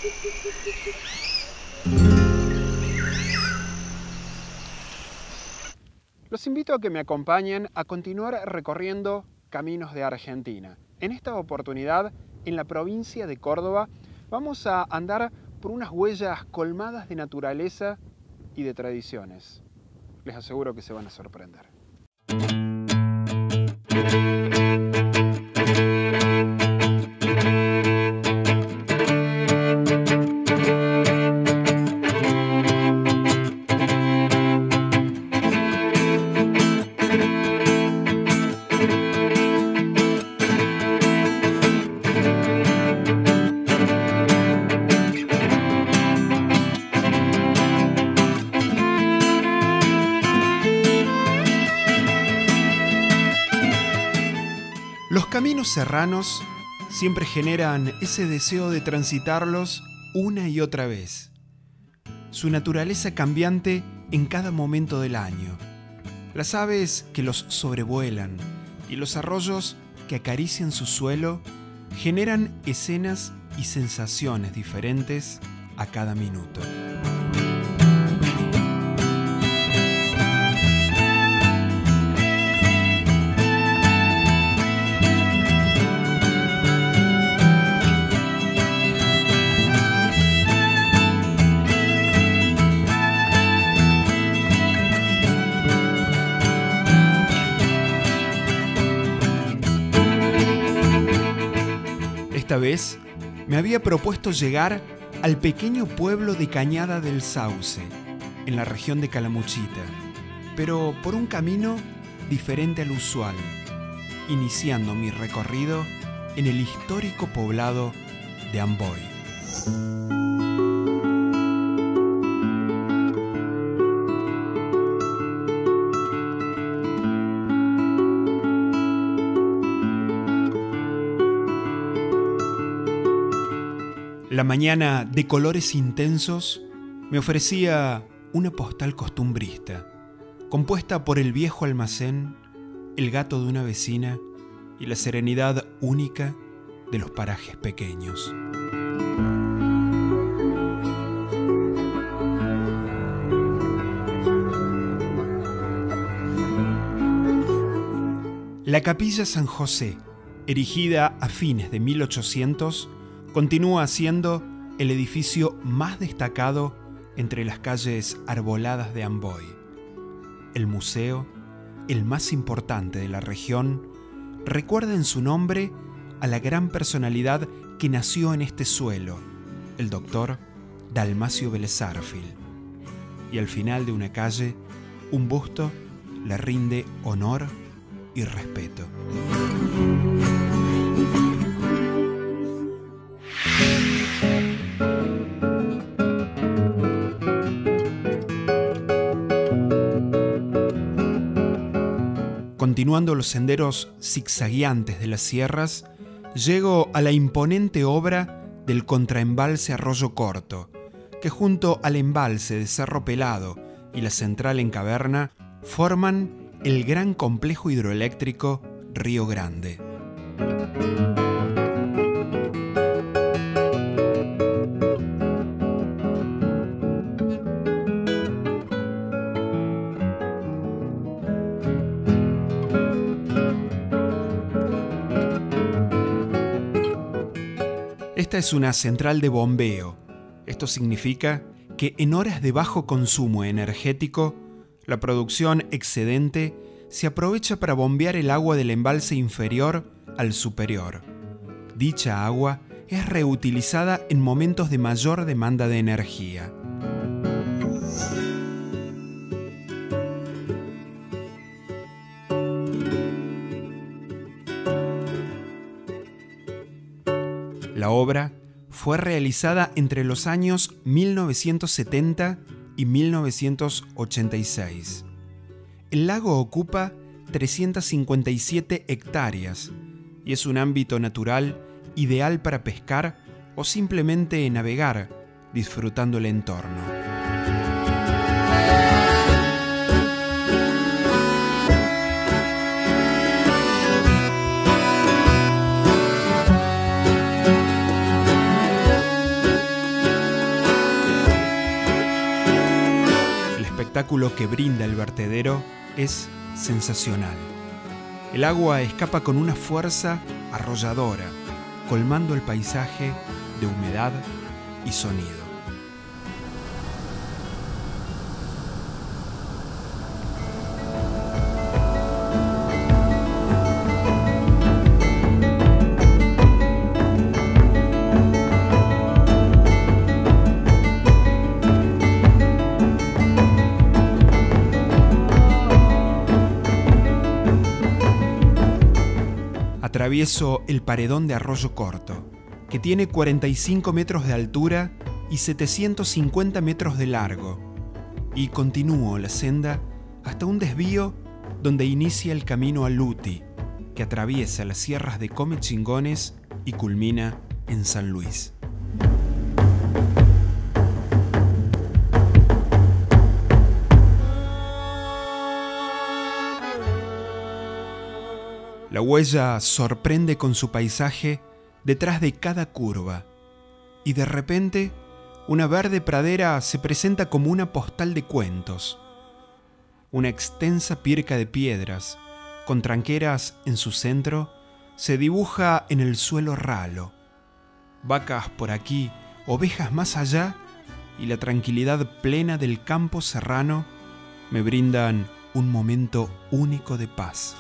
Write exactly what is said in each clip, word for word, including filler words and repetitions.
Los invito a que me acompañen a continuar recorriendo caminos de Argentina. En esta oportunidad, en la provincia de Córdoba, vamos a andar por unas huellas colmadas de naturaleza y de tradiciones. Les aseguro que se van a sorprender. Los caminos serranos siempre generan ese deseo de transitarlos una y otra vez. Su naturaleza cambiante en cada momento del año. Las aves que los sobrevuelan y los arroyos que acarician su suelo generan escenas y sensaciones diferentes a cada minuto. Esta vez me había propuesto llegar al pequeño pueblo de Cañada del Sauce, en la región de Calamuchita, pero por un camino diferente al usual, iniciando mi recorrido en el histórico poblado de Amboy. La mañana de colores intensos me ofrecía una postal costumbrista, compuesta por el viejo almacén, el gato de una vecina y la serenidad única de los parajes pequeños. La Capilla San José, erigida a fines de mil ochocientos, continúa siendo el edificio más destacado entre las calles arboladas de Amboy. El museo, el más importante de la región, recuerda en su nombre a la gran personalidad que nació en este suelo, el doctor Dalmacio Vélez Arfield. Y al final de una calle, un busto le rinde honor y respeto. Continuando los senderos zigzagueantes de las sierras, llego a la imponente obra del contraembalse Arroyo Corto, que junto al embalse de Cerro Pelado y la central en Caverna forman el gran complejo hidroeléctrico Río Grande. Esta es una central de bombeo. Esto significa que en horas de bajo consumo energético, la producción excedente se aprovecha para bombear el agua del embalse inferior al superior. Dicha agua es reutilizada en momentos de mayor demanda de energía. La obra fue realizada entre los años mil novecientos setenta y mil novecientos ochenta y seis. El lago ocupa trescientas cincuenta y siete hectáreas y es un ámbito natural ideal para pescar o simplemente navegar, disfrutando el entorno. espectáculo que brinda el vertedero es sensacional. El agua escapa con una fuerza arrolladora, colmando el paisaje de humedad y sonido. Atravieso el paredón de Arroyo Corto, que tiene cuarenta y cinco metros de altura y setecientos cincuenta metros de largo, y continúo la senda hasta un desvío donde inicia el camino a Luti, que atraviesa las sierras de Comechingones y culmina en San Luis. La huella sorprende con su paisaje detrás de cada curva, y de repente una verde pradera se presenta como una postal de cuentos. Una extensa pirca de piedras, con tranqueras en su centro, se dibuja en el suelo ralo. Vacas por aquí, ovejas más allá, y la tranquilidad plena del campo serrano me brindan un momento único de paz.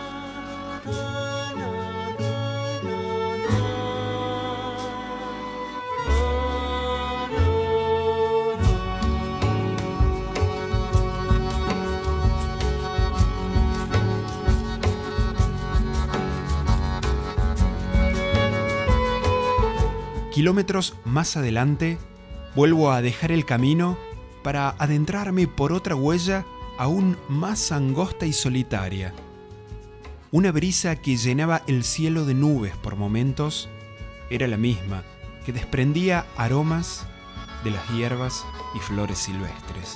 Kilómetros más adelante, vuelvo a dejar el camino para adentrarme por otra huella aún más angosta y solitaria. Una brisa que llenaba el cielo de nubes por momentos era la misma que desprendía aromas de las hierbas y flores silvestres.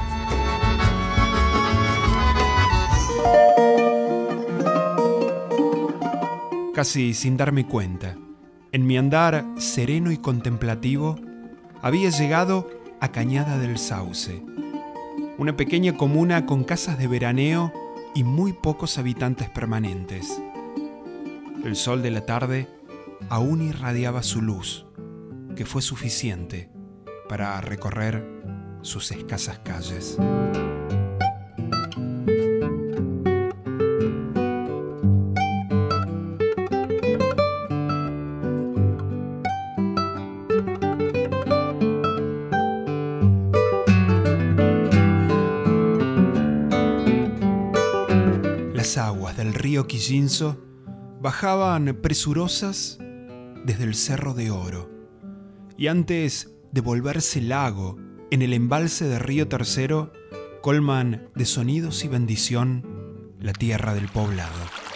Casi sin darme cuenta, en mi andar sereno y contemplativo, había llegado a Cañada del Sauce, una pequeña comuna con casas de veraneo y muy pocos habitantes permanentes. El sol de la tarde aún irradiaba su luz, que fue suficiente para recorrer sus escasas calles. Las aguas del río Quillinzo bajaban presurosas desde el Cerro de Oro, y antes de volverse lago en el embalse de Río Tercero, colman de sonidos y bendición la tierra del poblado.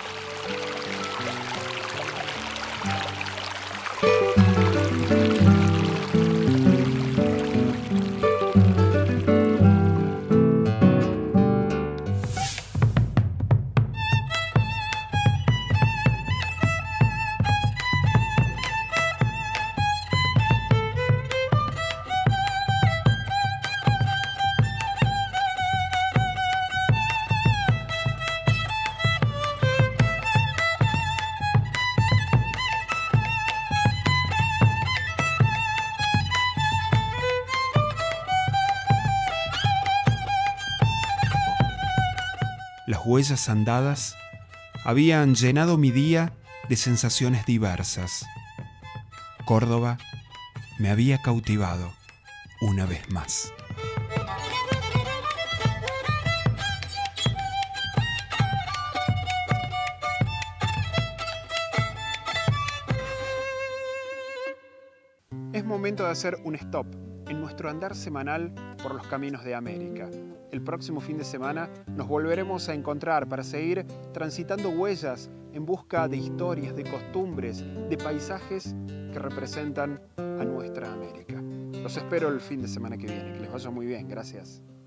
Las huellas andadas habían llenado mi día de sensaciones diversas. Córdoba me había cautivado una vez más. Es momento de hacer un stop en nuestro andar semanal por los caminos de América. El próximo fin de semana nos volveremos a encontrar para seguir transitando huellas en busca de historias, de costumbres, de paisajes que representan a nuestra América. Los espero el fin de semana que viene. Que les vaya muy bien. Gracias.